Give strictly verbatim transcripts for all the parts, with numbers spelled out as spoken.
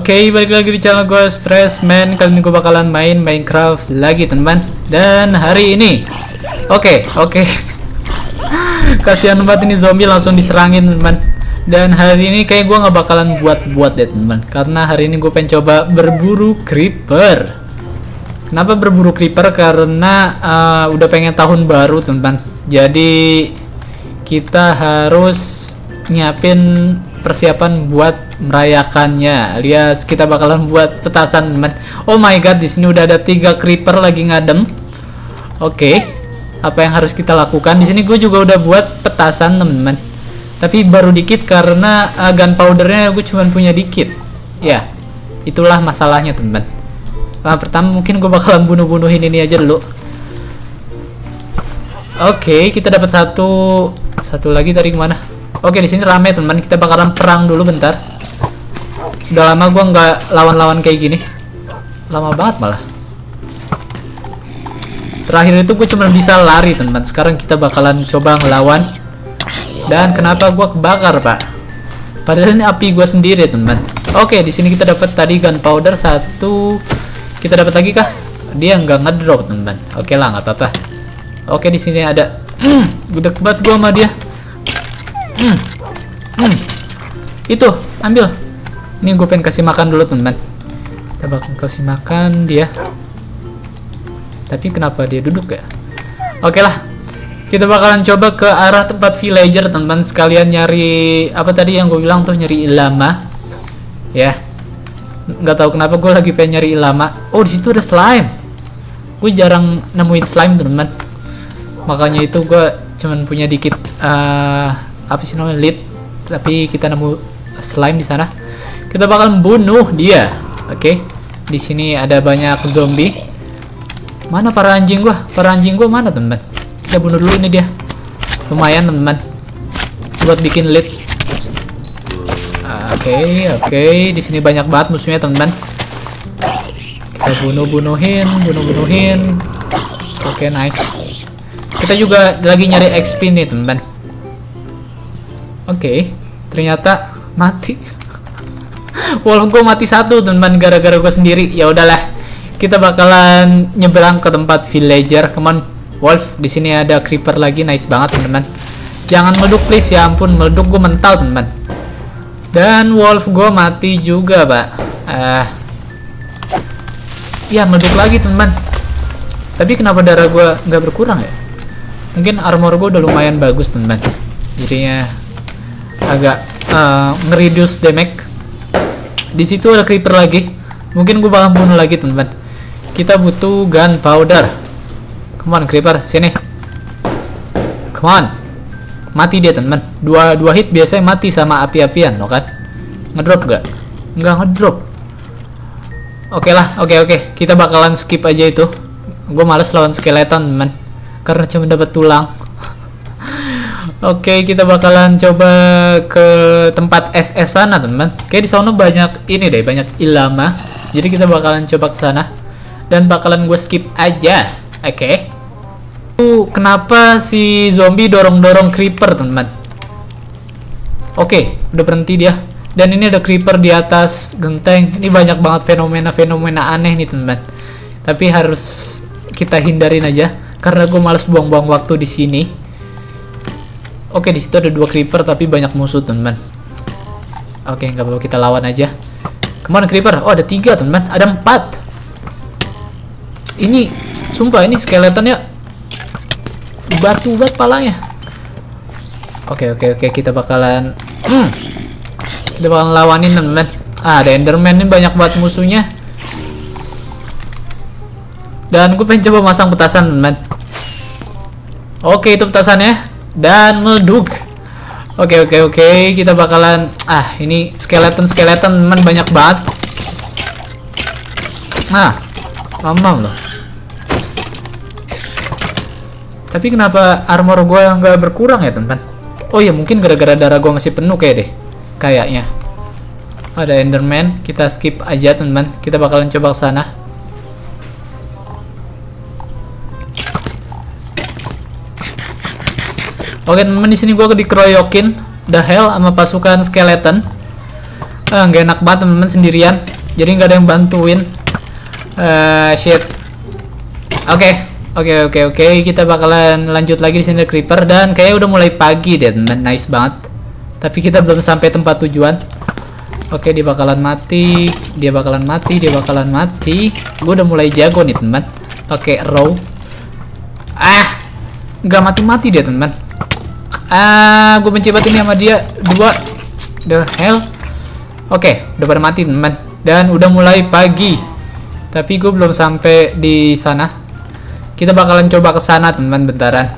Oke, balik lagi di channel gue Stressman. Kali ini gue bakalan main Minecraft lagi teman. Dan hari ini Oke, oke kasihan banget ini zombie langsung diserangin teman. Dan hari ini kayak gue gak bakalan buat-buat deh teman, karena hari ini gue pengen coba berburu creeper. Kenapa berburu creeper? Karena uh, udah pengen tahun baru teman. Jadi kita harus nyiapin persiapan buat merayakannya, alias kita bakalan buat petasan teman. Oh my god, di sini udah ada tiga creeper lagi ngadem. Oke, okay. Apa yang harus kita lakukan? Di sini gue juga udah buat petasan teman-teman, tapi baru dikit karena uh, gunpowdernya gue cuma punya dikit. Ya, itulah masalahnya teman-teman. Nah, pertama mungkin gue bakalan bunuh-bunuhin ini aja dulu. Oke, okay, kita dapat satu satu lagi dari mana? Oke, di sini rame teman. Kita bakalan perang dulu bentar. Udah lama gua nggak lawan-lawan kayak gini. Lama banget malah. Terakhir itu gue cuma bisa lari teman. Sekarang kita bakalan coba ngelawan. Dan kenapa gua kebakar, Pak? Padahal ini api gua sendiri teman. Oke, di sini kita dapat tadi gunpowder satu. Kita dapat lagi kah? Dia nggak ngedrop teman. Oke lah, nggak apa-apa. Oke, di sini ada. Mm, gede banget gua sama dia. Hmm. Hmm. Itu, ambil. Ini gue pengen kasih makan dulu teman. Kita bakal kasih makan dia. Tapi kenapa dia duduk ya? Oke lah. Kita bakalan coba ke arah tempat villager teman. Sekalian nyari apa tadi yang gue bilang tuh, nyari ilama. Ya. Nggak tahu kenapa gue lagi pengen nyari ilama. Oh, di situ ada slime. Gue jarang nemuin slime teman. Makanya itu gue cuman punya dikit uh, apa sih namanya, lead, tapi kita nemu slime di sana. Kita bakal bunuh dia. Oke, okay. Di sini ada banyak zombie. Mana para anjing gua? Para anjing gua mana teman? Kita bunuh dulu ini dia. Lumayan teman, buat bikin lead. Oke, okay, oke. Okay. Di sini banyak banget musuhnya teman. Kita bunuh-bunuhin, bunuh-bunuhin. Oke, okay, nice. Kita juga lagi nyari X P nih teman. Oke, okay, ternyata mati. Walaupun gue mati satu teman gara-gara gue sendiri. Ya udahlah, kita bakalan nyebrang ke tempat villager. Come on, Wolf. Di sini ada creeper lagi, nice banget teman. Jangan meleduk please, ya ampun, meleduk gue mental teman. Dan Wolf gue mati juga, Pak. Uh, ya meleduk lagi teman. Tapi kenapa darah gue nggak berkurang ya? Mungkin armor gue udah lumayan bagus teman. Jadinya agak uh, nge-reduce damage. Di situ ada creeper lagi. Mungkin gue bakal bunuh lagi teman. Kita butuh gunpowder. Come on creeper, sini. Come on. Mati dia teman. Dua dua hit biasanya mati sama api-apian, lo kan? Ngedrop gak? Nggak ngedrop. Oke lah, oke oke. Kita bakalan skip aja itu. Gue males lawan skeleton teman, karena cuma dapat tulang. Oke, okay, kita bakalan coba ke tempat S S sana teman. Kayak di sana banyak ini deh, banyak ilama. Jadi kita bakalan coba ke sana dan bakalan gue skip aja. Oke. Okay. Uh, kenapa si zombie dorong-dorong creeper teman? Oke, okay, udah berhenti dia. Dan ini ada creeper di atas genteng. Ini banyak banget fenomena-fenomena aneh nih teman. Tapi harus kita hindarin aja karena gue males buang-buang waktu di sini. Oke, di situ ada dua creeper tapi banyak musuh teman. Oke, nggak apa-apa, kita lawan aja. Kemana creeper? Oh, ada tiga teman, ada empat. Ini, sumpah ini skeletonnya batu banget palanya. Oke, oke, oke, kita bakalan, hmm, kita bakalan lawanin teman. Ah, ada enderman, ini banyak banget musuhnya. Dan gue pengen coba masang petasan teman. Oke, itu petasannya. Dan meleduk. Oke oke oke, kita bakalan, ah ini skeleton skeleton teman banyak banget. Nah, lama loh. Tapi kenapa armor gue nggak berkurang ya teman? Oh ya, mungkin gara-gara darah gue masih penuh kayak deh, kayaknya. Ada enderman, kita skip aja teman. Kita bakalan coba ke sana. Oke teman, di sini gue dikeroyokin the hell sama pasukan skeleton. Ah, nggak enak banget teman-teman sendirian. jadi nggak ada yang bantuin. Uh, shit. Oke, okay. oke, okay, oke, okay, oke. Okay. Kita bakalan lanjut lagi di sini creeper dan kayaknya udah mulai pagi deh, teman. Nice banget. Tapi kita belum sampai tempat tujuan. Oke, okay, dia bakalan mati, dia bakalan mati, dia bakalan mati. Gue udah mulai jago nih, teman. Pakai row. Ah, nggak mati-mati dia, teman. Ah, gue benci banget ini sama dia. Dua, the hell. Oke, okay, udah pada mati, teman. Dan udah mulai pagi. Tapi gue belum sampai di sana. Kita bakalan coba ke sana, teman, bentaran.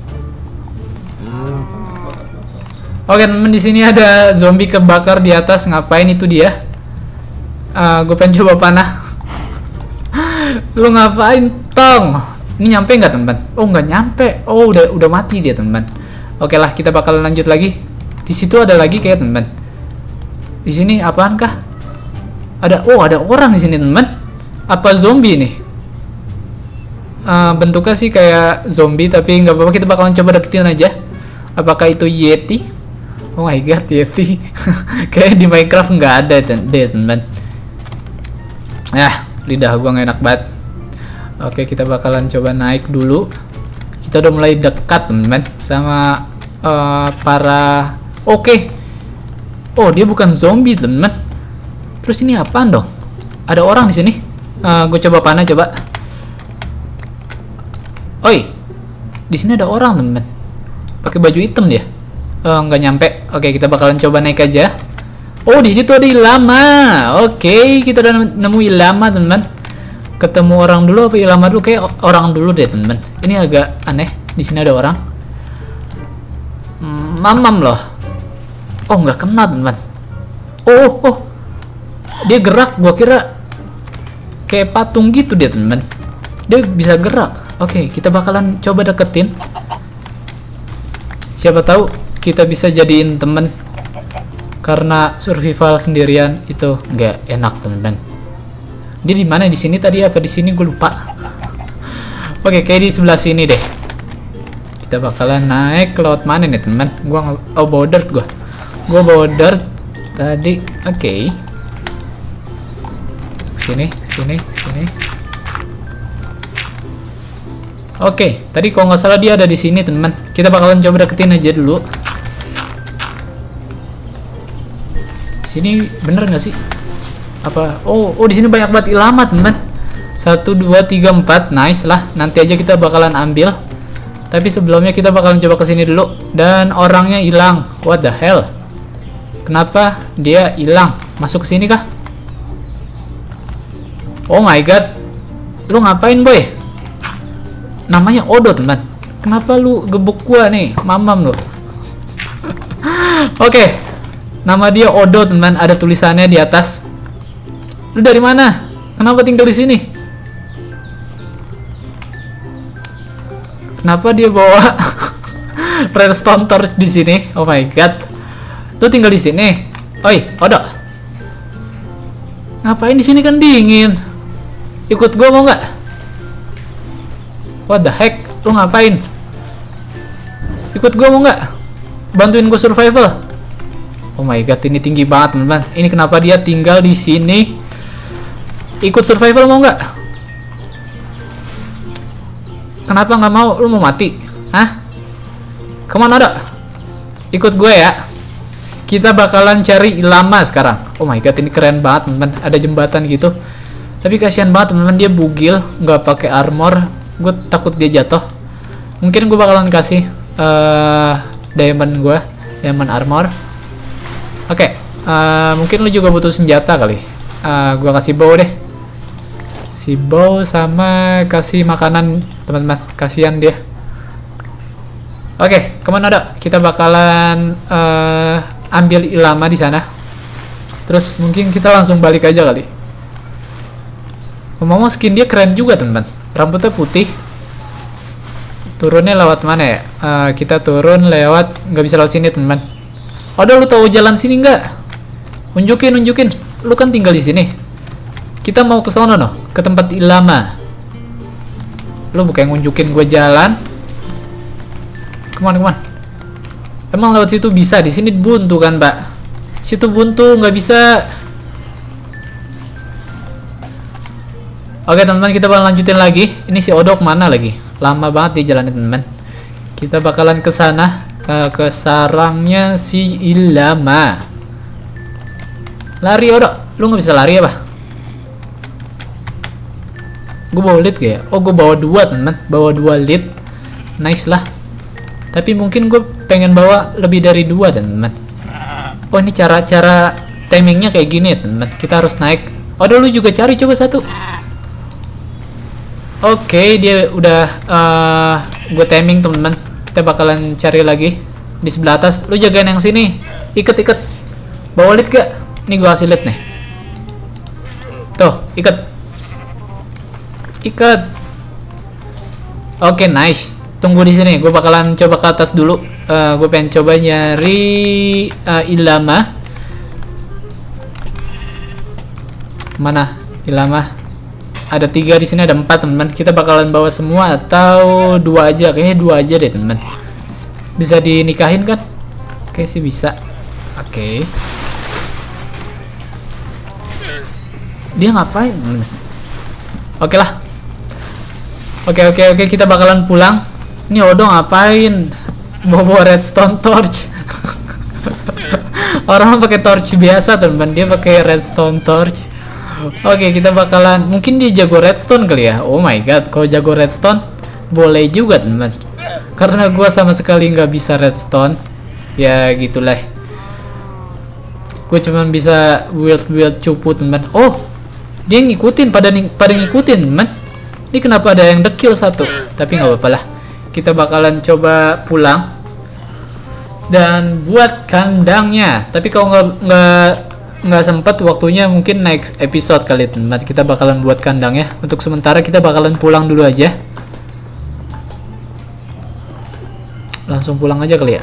Oke, teman, di sini ada zombie kebakar di atas. Ngapain itu dia? Uh, gue pengen coba panah. Lu ngapain, Tong? Ini nyampe nggak, teman? Oh, nggak nyampe. Oh, udah udah mati dia, teman. Oke lah, kita bakalan lanjut lagi. Di situ ada lagi kayak, teman. Di sini apaan kah? Ada, oh ada orang di sini, teman. Apa zombie nih? Uh, bentuknya sih kayak zombie, tapi nggak apa-apa, kita bakalan coba deketin aja. Apakah itu Yeti? Oh my god, Yeti. Kayak di Minecraft nggak ada deh, teman. Ya, lidah gua nggak enak banget. Oke, kita bakalan coba naik dulu. Kita udah mulai dekat, teman, sama uh, para. Oke. Oh, dia bukan zombie, teman. Terus ini apaan dong? Ada orang di sini. Uh, gue coba panah, coba. Oi, di sini ada orang, teman. Pakai baju hitam dia. Oh, nggak nyampe. Oke, kita bakalan coba naik aja. Oh, di situ ada ilama. Oke, kita udah nemu ilama, teman. Ketemu orang dulu apa ilama dulu? Kayak orang dulu deh, teman. Ini agak aneh. Di sini ada orang. Hmm, mamam loh. Oh, nggak kena, teman. Oh, oh, dia gerak. Gua kira kayak patung gitu dia, teman. Dia bisa gerak. Oke, kita bakalan coba deketin. Siapa tahu kita bisa jadiin temen. Karena survival sendirian itu nggak enak, teman-teman. Dia di mana? Di sini tadi apa di sini? Gue lupa. Oke, kayak di sebelah sini deh. Kita bakalan naik ke laut mana nih, teman? Gua oh bawa dirt gua. Gua bawa dirt tadi. Oke. Sini, sini, sini. Oke, tadi kalau nggak salah dia ada di sini, teman. Kita bakalan coba deketin aja dulu. Di sini bener nggak sih? Apa? Oh, oh di sini banyak banget ilama, teman. Satu, dua, tiga, empat, nice lah. Nanti aja kita bakalan ambil. Tapi sebelumnya kita bakalan coba kesini dulu. Dan orangnya hilang. What the hell? Kenapa dia hilang? Masuk ke sini kah? Oh my god, lu ngapain, boy? Namanya Odo, teman. Kenapa lu gebuk gua nih, mamam lu? Oke, okay. Nama dia Odo, teman. Ada tulisannya di atas. Lu dari mana? Kenapa tinggal di sini? Kenapa dia bawa redstone torch di sini? Oh my god. Lu tinggal di sini. Oi, Odo. Ngapain di sini, kan dingin? Ikut gua mau nggak? What the heck? Lu ngapain? Ikut gua mau nggak? Bantuin gua survival. Oh my god, ini tinggi banget, teman-teman. Ini kenapa dia tinggal di sini? Ikut survival mau nggak? Kenapa nggak mau? Lu mau mati? Hah? Kemana ada? Ikut gue ya. Kita bakalan cari ilama sekarang. Oh my god, ini keren banget, teman-teman. Ada jembatan gitu. Tapi kasihan banget, teman-teman, dia bugil, nggak pakai armor. Gue takut dia jatuh. Mungkin gue bakalan kasih uh, diamond gue, diamond armor. Oke, okay. uh, mungkin lu juga butuh senjata kali. Uh, gue kasih bow deh. Si bow sama kasih makanan, teman-teman. Kasihan dia. Oke, okay, kemana ada? Kita bakalan uh, ambil ilama di sana. Terus mungkin kita langsung balik aja kali. Ngomong-ngomong, skin dia keren juga, teman-teman. Rambutnya putih. Turunnya lewat mana ya? Uh, kita turun lewat, nggak bisa lewat sini, teman-teman. Odo, lu tahu jalan sini nggak? Unjukin, unjukin. Lu kan tinggal di sini. Kita mau ke sana, no? Ke tempat ilama. Lu bukan ngunjukin gue jalan. Kemana, kemana? Emang lewat situ bisa? Di sini buntu kan, Mbak? Situ buntu, nggak bisa. Oke teman-teman, kita bakal lanjutin lagi. Ini si Odo mana lagi? Lama banget di jalan teman-teman. Kita bakalan ke sana, ke, ke sarangnya si Ilama. Lari Odo, lu nggak bisa lari apa? Gue bawa lead gak ya? Oh gue bawa dua teman-teman, bawa dua lead. Nice lah. Tapi mungkin gue pengen bawa lebih dari dua teman-teman. Oh ini cara-cara timingnya kayak gini ya teman-teman. Kita harus naik. Odo lu juga cari coba satu. Oke, okay, dia udah uh, gue timing teman-teman. Kita bakalan cari lagi di sebelah atas. Lu jagain yang sini. Ikat-ikat. Bawa lead gak? Ini gue kasih lead nih. Tuh, ikat. Ikat. Oke, okay, nice. Tunggu di sini. Gue bakalan coba ke atas dulu. Uh, gue pengen coba nyari uh, Ilama. Mana Ilama? Ada tiga di sini, ada empat teman-teman. Kita bakalan bawa semua atau dua aja? Kayaknya dua aja deh teman-teman. Bisa dinikahin kan? Oke sih bisa. Oke. Dia ngapain? Oke lah. Oke oke oke kita bakalan pulang. Ini Odo ngapain? Bawa redstone torch. Orang pakai torch biasa teman-teman. Dia pakai redstone torch. Oke, kita bakalan, mungkin dia jago redstone kali ya. Oh my god, kalau jago redstone boleh juga teman. Karena gua sama sekali nggak bisa redstone. Ya gitulah. Gue cuman bisa build-build cupu teman. Oh, dia ngikutin, pada pada ngikutin teman. Ini kenapa ada yang dekil satu? Tapi nggak apa-apa lah. Kita bakalan coba pulang dan buat kandangnya. Tapi kalau nggak nggak nggak sempat waktunya, mungkin next episode kali teman. Kita bakalan buat kandang ya. Untuk sementara kita bakalan pulang dulu aja. Langsung pulang aja kali ya.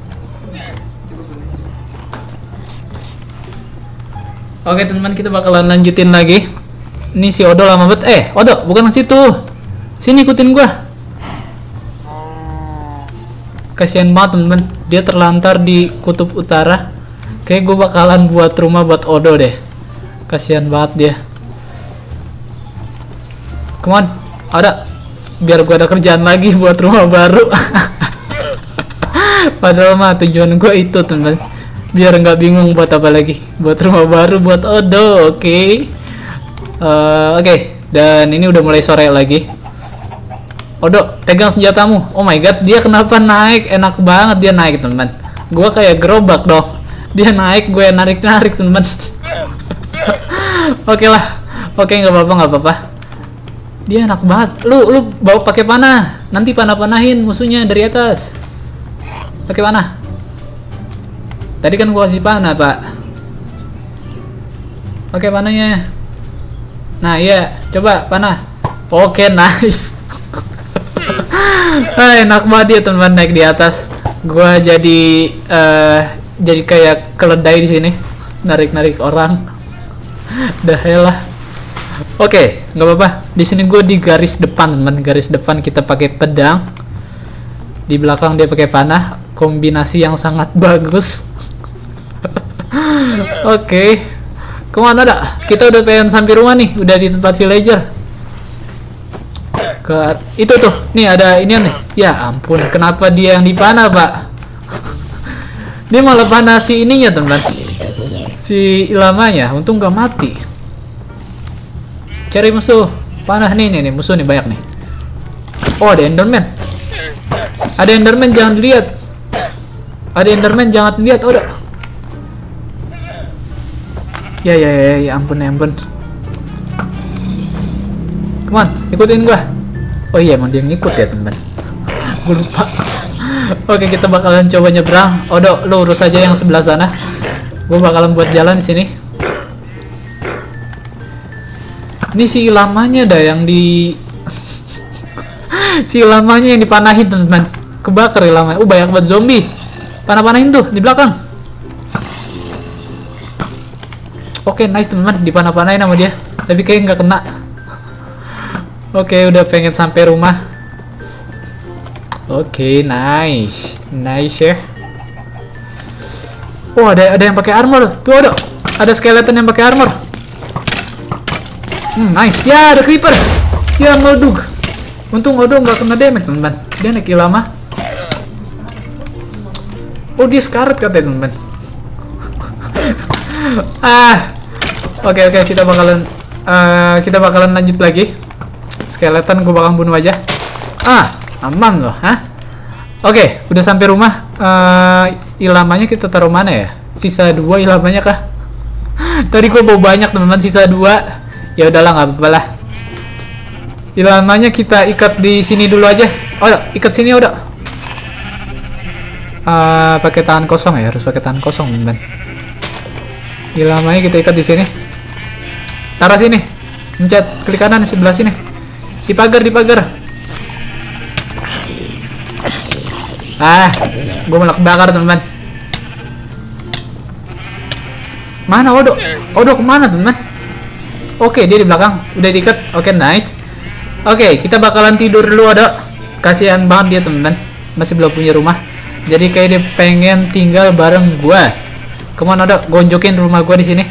Oke teman-teman, kita bakalan lanjutin lagi. Ini si Odo lama banget. Eh Odo, bukan ke situ. Sini ikutin gua. Kasian banget teman-teman. Dia terlantar di kutub utara. Kayak gue bakalan buat rumah buat Odo deh. Kasihan banget dia. Come on, ada. Biar gue ada kerjaan lagi buat rumah baru. Padahal mah tujuan gue itu teman. Biar nggak bingung buat apa lagi. Buat rumah baru buat Odo, oke? Okay? Uh, oke, okay. Dan ini udah mulai sore lagi. Odo, pegang senjatamu. Oh my god, dia kenapa naik? Enak banget dia naik teman. Gue kayak gerobak dong. Dia naik, gue narik-narik teman. Oke lah, oke nggak apa-apa nggak apa-apa. Dia enak banget. Lu lu bawa pakai panah, nanti panah-panahin musuhnya dari atas. Pakai panah. Tadi kan gua kasih panah pak. Oke panahnya. Nah iya, coba panah. Oke nice. Ah, enak banget dia teman naik di atas. Gua jadi uh, jadi kayak keledai di sini, narik-narik orang. Dah lah. Oke, nggak apa-apa. Di sini gue di garis depan, teman. Garis depan kita pakai pedang. Di belakang dia pakai panah. Kombinasi yang sangat bagus. Oke. Kemana dah? Kita udah pengen sampai rumah nih. Udah di tempat villager. Ke itu tuh. Nih ada ini nih. Ya ampun, kenapa dia yang dipanah, Pak? Dia malah panah si ininya teman, si Ilamanya. Untung gak mati. Cari musuh, panah nih nih, nih. Musuh nih banyak nih. Oh ada Enderman. Ada Enderman jangan dilihat. Ada Enderman jangan dilihat. Oh udah. Ya ya ya ya ampun ya ampun. Come on, ikutin gua. Oh iya emang dia ngikut ya teman. Gue lupa. Oke, kita bakalan coba nyebrang. Odo, lu urus aja yang sebelah sana. Gue bakalan buat jalan di sini. Ini si Ilamanya dah yang di si Ilamanya yang dipanahin, teman-teman. Kebakar Ilamanya. Uh, banyak banget zombie. Panah-panahin tuh di belakang. Oke, nice teman-teman. Dipanah-panahin sama dia. Tapi kayak nggak kena. Oke, udah pengen sampai rumah. Oke, okay, nice, nice ya. Oh ada ada yang pakai armor, tuh ada, ada skeleton yang pakai armor. Hmm, nice. Ya, ada creeper. Ya, meleduk. Untung Odo nggak kena damage, teman-teman. Dia naik lama. Oh, dia sekarat katanya, teman-teman. ah. Oke, oke, kita bakalan uh, kita bakalan lanjut lagi. Skeleton gue bakal bunuh aja. Ah, aman loh, hah? Oke, udah sampai rumah. Uh, ilamanya kita taruh mana ya? Sisa dua ilamanya kah? Tadi gue bawa banyak, teman-teman. Sisa dua. Ya udahlah, nggak apa-apa lah. Ilamanya kita ikat di sini dulu aja. Oh, ikat sini udah. Uh, pakai tangan kosong ya, harus pakai tangan kosong, teman-teman. Ilamanya kita ikat di sini. Taruh sini. Pencet klik kanan sebelah sini. Di pagar, di pagar. Ah, gue malah kebakar, teman-teman. Mana Odo? Odo kemana, teman-teman? Oke, dia di belakang. Udah diikat. Oke, nice. Oke, kita bakalan tidur dulu, Odo. Kasihan banget dia, teman-teman. Masih belum punya rumah. Jadi kayak dia pengen tinggal bareng gue. Kemana, Odo? Gonjokin rumah gue di sini.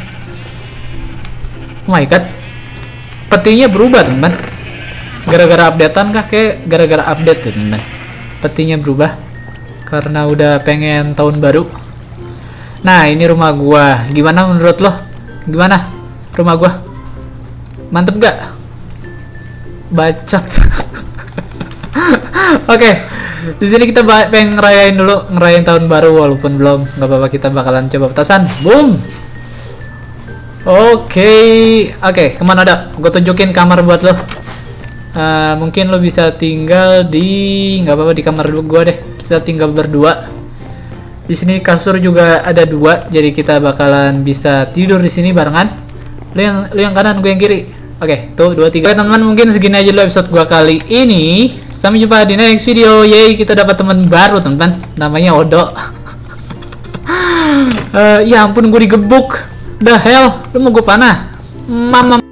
Oh my god, petinya berubah, teman-teman. Gara-gara updatean kah? Kayak gara-gara update, teman-teman. Petinya berubah karena udah pengen tahun baru. Nah, ini rumah gua. Gimana menurut lo? Gimana rumah gua? Mantep gak? Bacot. Oke, okay. Di sini kita pengen ngerayain dulu, ngerayain tahun baru walaupun belum. Nggak apa-apa, kita bakalan coba petasan. Boom. Oke, okay. Oke, okay, kemana ada? Gue tunjukin kamar buat lo. Uh, mungkin lo bisa tinggal di, nggak apa-apa, di kamar gue deh. Kita tinggal berdua. Di sini kasur juga ada dua, jadi kita bakalan bisa tidur di sini barengan. Lo yang, lo yang kanan, gue yang kiri. Oke, okay, tuh dua tiga. Oke, teman-teman, mungkin segini aja dulu episode gue kali ini. Sampai jumpa di next video. Yeay, kita dapat teman baru, teman-teman. Namanya Odo. uh, ya ampun, gue digebuk. The hell, lu mau gue panah? Mama.